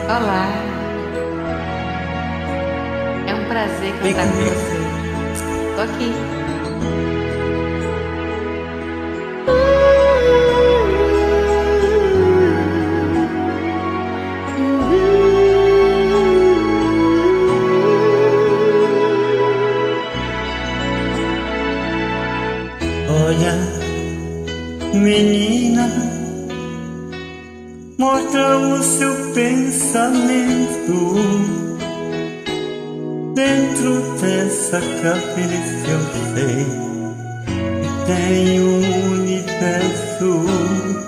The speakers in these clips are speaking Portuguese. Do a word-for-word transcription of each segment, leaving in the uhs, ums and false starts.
Olá, é um prazer cantar com você. Tô aqui. Olha, menina, mostra o seu pensamento dentro dessa cabeça. Eu sei que tem um universo.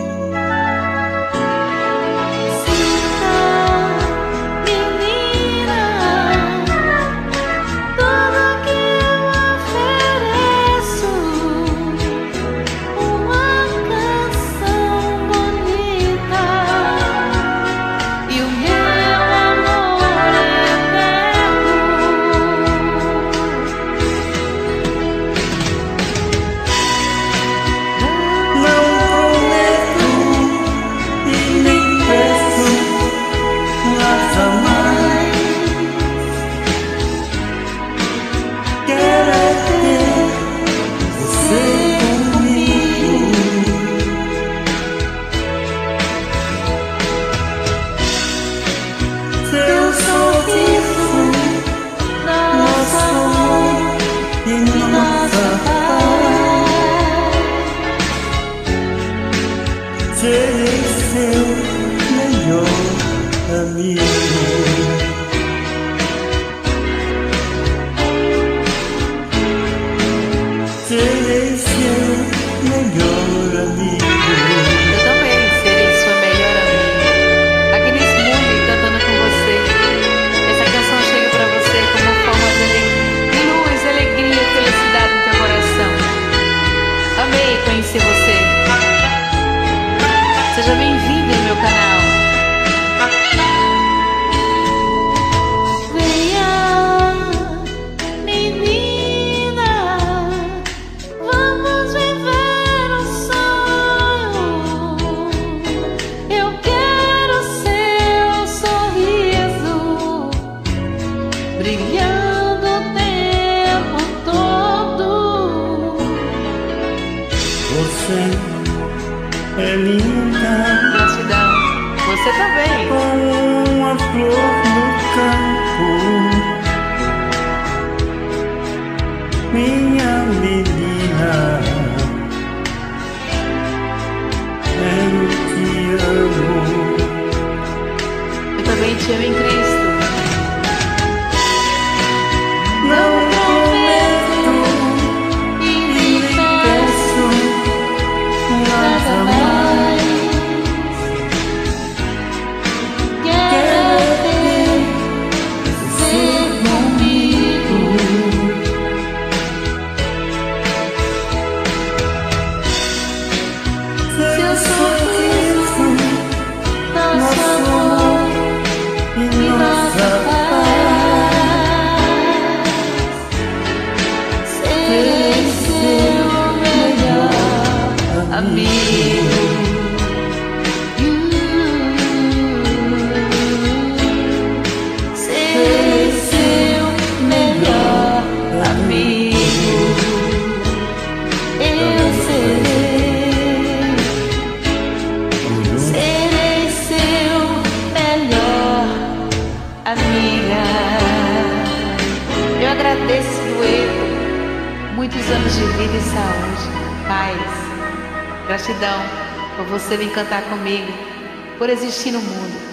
Serei seu melhor amigo. Serei seu melhor amigo. Eu também serei sua melhor amiga. Aqui nesse mundo, cantando com você. Essa canção chega pra você como uma forma de ale- luz, alegria e felicidade no teu coração. Amei conhecer você. Seja bem-vindo ao meu canal. Venha, menina, vamos viver um sonho. Eu quero seu sorriso brilhando o tempo todo. Você é linda, Gratidão. Você também. como uma flor no campo. Minha menina, eu te amo. Eu também te amo em Cristo. Não prometo E e nem peço nada mais. Seu sorriso, nosso amor e nossa paz. Serei seu melhor Amigo. Serei seu melhor amigo. Eu serei, serei seu melhor Amiga, eu agradeço, Lueto, muitos anos de vida e saúde, paz, gratidão por você vir cantar comigo, por existir no mundo.